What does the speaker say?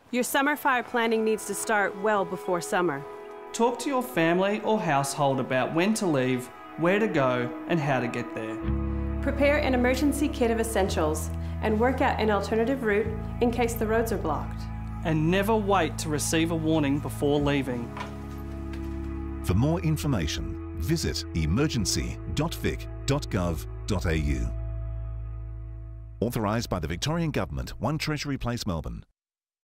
Your summer fire planning needs to start well before summer. Talk to your family or household about when to leave, where to go, and how to get there. Prepare an emergency kit of essentials and work out an alternative route in case the roads are blocked. And never wait to receive a warning before leaving. For more information, visit emergency.vic.gov.au. Authorised by the Victorian Government, 1 Treasury Place, Melbourne.